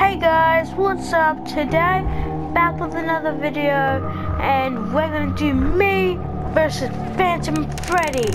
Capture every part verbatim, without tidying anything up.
Hey guys, what's up? Today, back with another video, and we're gonna do me versus Phantom Freddy.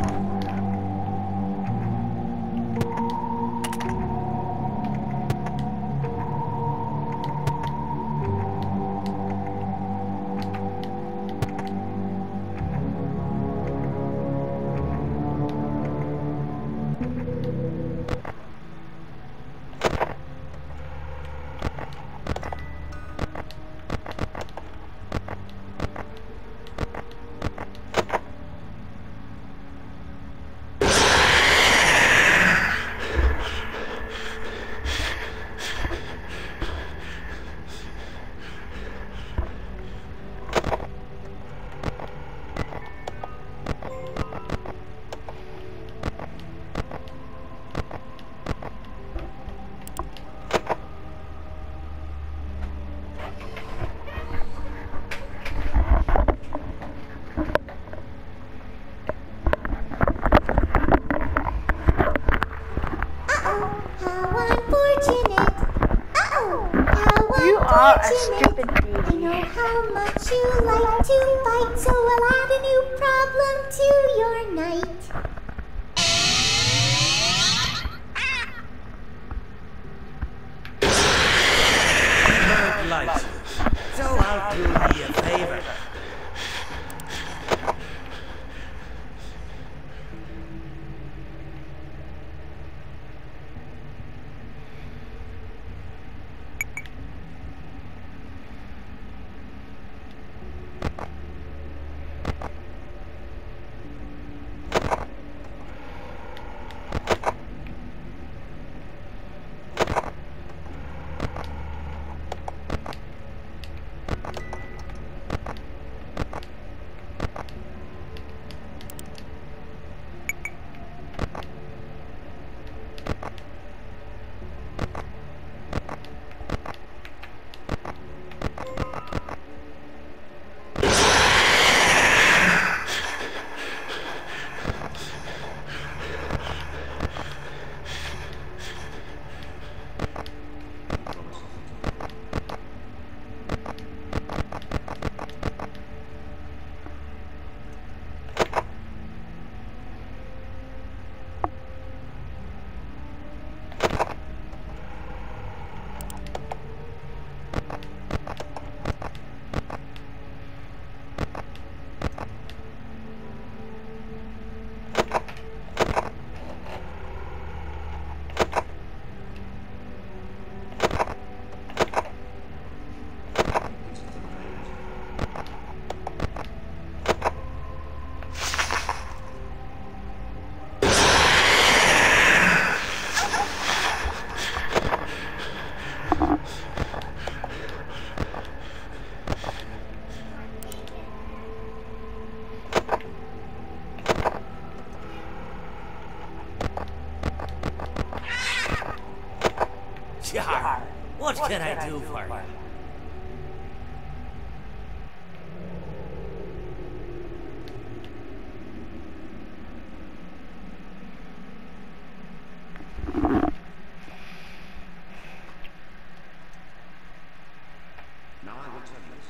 A stupid baby. I know how much you like to fight, so I'll add a new problem to your night. Don't like you, so I'll do you a favor. Jar, what can I do for you? Now I will tell you.